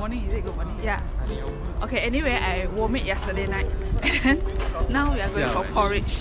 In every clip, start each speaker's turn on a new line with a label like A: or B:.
A: morning, is it good morning? Yeah. Okay, anyway, I warmed it yesterday night. And now we are going for porridge.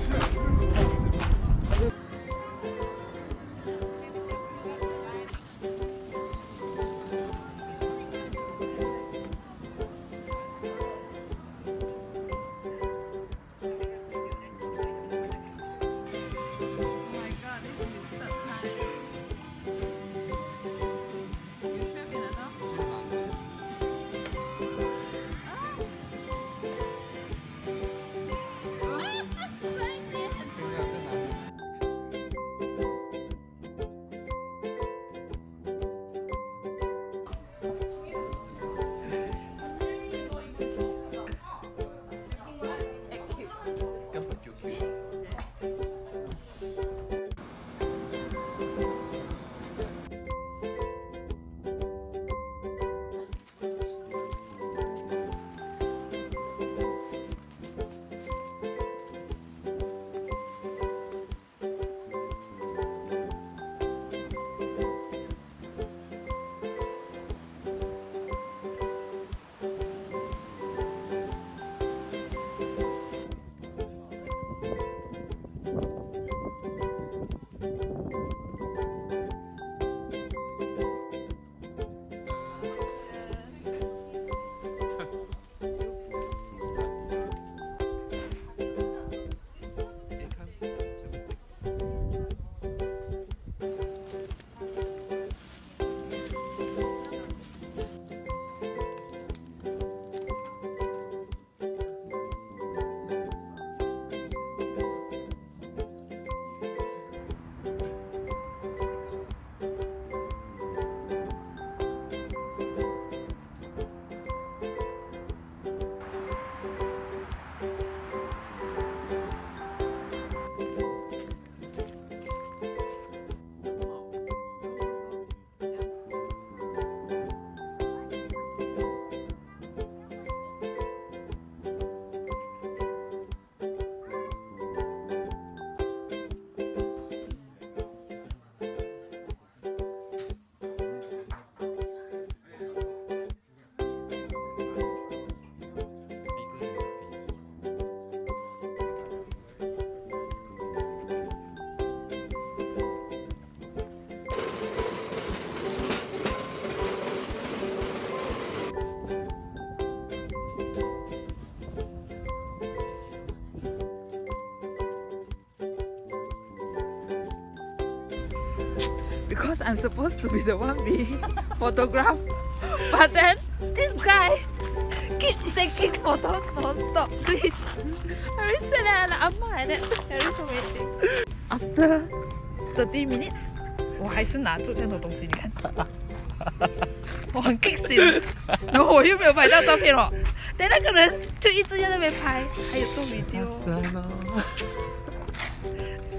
A: Because I'm supposed to be the one being photographed, but then this guy keep taking photos non-stop. Please, I really said that like that. Very romantic. After 30 minutes, 我还是拿住这样的东西，你看，我很激心，然后我又没有拍到照片哦，但那个人就一直在那边拍，还有做video。